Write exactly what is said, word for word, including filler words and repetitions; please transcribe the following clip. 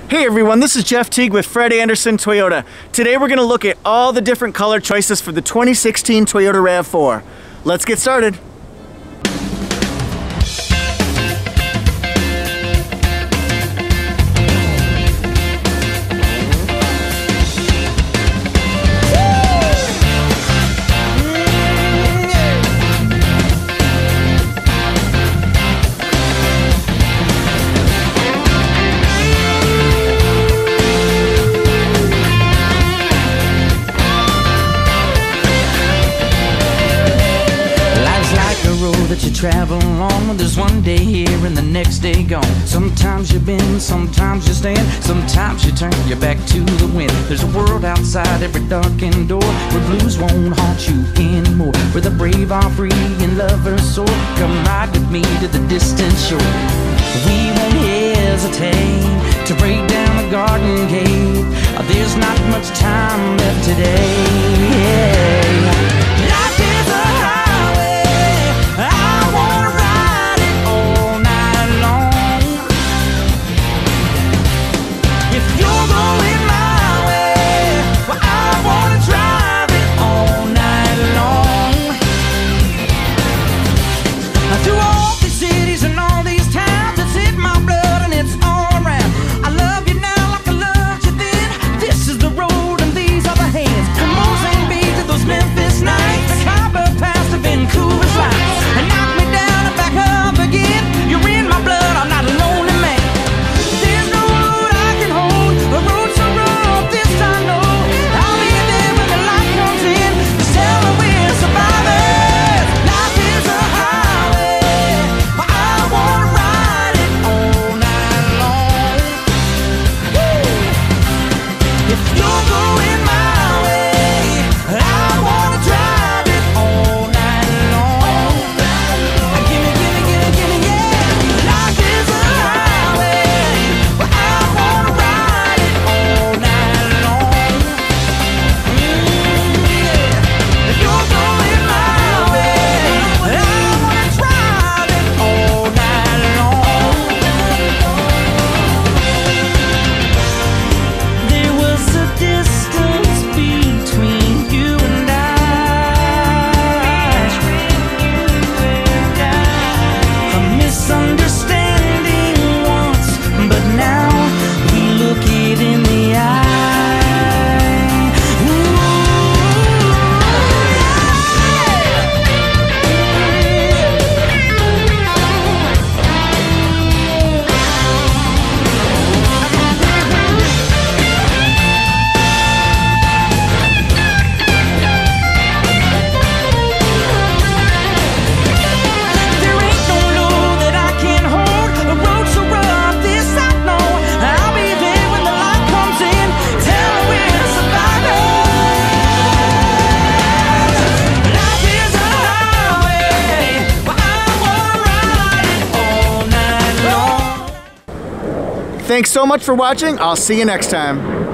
Hey everyone, this is Jeff Teague with Fred Anderson Toyota. Today we're going to look at all the different color choices for the twenty sixteen Toyota RAV four. Let's get started. That you travel along, there's one day here and the next day gone. Sometimes you bend, sometimes you stand, sometimes you turn your back to the wind. There's a world outside every darkened door where blues won't haunt you anymore, where the brave are free and lovers soar. Come ride with me to the distant shore. We won't hesitate to break down the garden gate. There's not much time left today. Life is a highway, I wanna ride it all night long. If you're going my way, well, I wanna drive it all night long. Through all these cities and all these towns, it's in my blood and it's all around. I love you now like I loved you then. This is the road and these are the hands. From Mozambique to those Memphis nights, the Khyber Pass to Vancouver's lights. And knock me down and back up again. You're in my blood, I'm not a lonely man. There's no road I can hold, a road so rough, this I know. I'll be there when the light comes in. Just tell me we're survivors. Life is a highway, but I wanna ride it all night long. If you're going my way, I wanna drive it all night long. Gimme, gimme, gimme, gimme, yeah. Life is a highway, but I wanna ride it all night long. Mm, yeah. If you're going my way, I wanna drive it all night long. There was a distance between you and I, a misunderstanding once, but now we look it in the eye. Ooh. There ain't no load that I can't hold, a road so rough, this I know. I'll be there when the light comes in. Tell me we're survivors. Life is a highway, but I wanna ride it all night long. Thanks so much for watching. I'll see you next time.